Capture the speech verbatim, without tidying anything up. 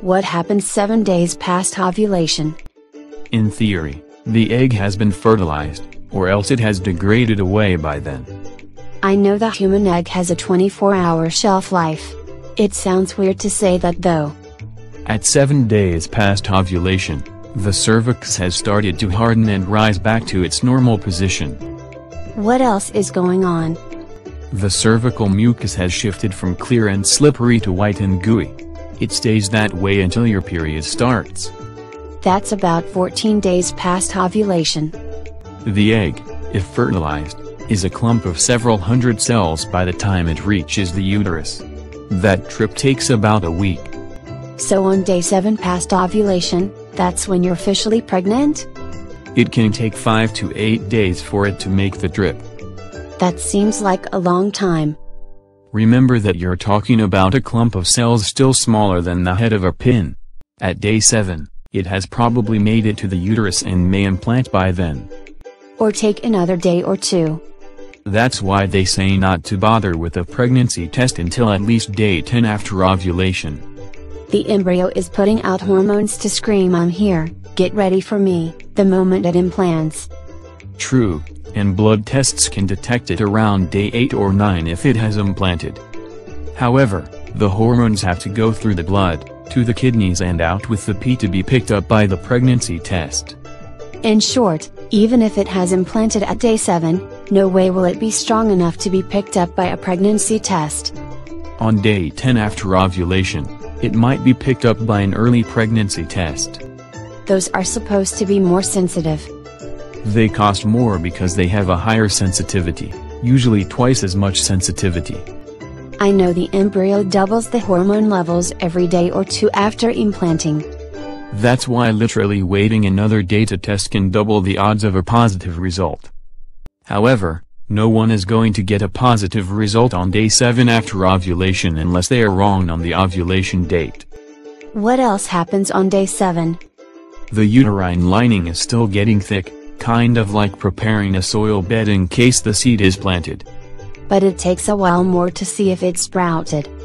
What happens seven days past ovulation? In theory, the egg has been fertilized, or else it has degraded away by then. I know the human egg has a twenty-four hour shelf life. It sounds weird to say that though. At seven days past ovulation, the cervix has started to harden and rise back to its normal position. What else is going on? The cervical mucus has shifted from clear and slippery to white and gooey. It stays that way until your period starts. That's about fourteen days past ovulation. The egg, if fertilized, is a clump of several hundred cells by the time it reaches the uterus. That trip takes about a week. So on day seven past ovulation, that's when you're officially pregnant? It can take five to eight days for it to make the trip. That seems like a long time. Remember that you're talking about a clump of cells still smaller than the head of a pin. At day seven, it has probably made it to the uterus and may implant by then. Or take another day or two. That's why they say not to bother with a pregnancy test until at least day ten after ovulation. The embryo is putting out hormones to scream "I'm here, get ready for me," the moment it implants. True, and blood tests can detect it around day eight or nine if it has implanted. However, the hormones have to go through the blood, to the kidneys and out with the pee to be picked up by the pregnancy test. In short, even if it has implanted at day seven, no way will it be strong enough to be picked up by a pregnancy test. On day ten after ovulation, it might be picked up by an early pregnancy test. Those are supposed to be more sensitive. They cost more because they have a higher sensitivity, usually twice as much sensitivity. I know the embryo doubles the hormone levels every day or two after implanting. That's why literally waiting another day to test can double the odds of a positive result. However, no one is going to get a positive result on day seven after ovulation unless they are wrong on the ovulation date. What else happens on day seven? The uterine lining is still getting thick, kind of like preparing a soil bed in case the seed is planted. But it takes a while more to see if it sprouted.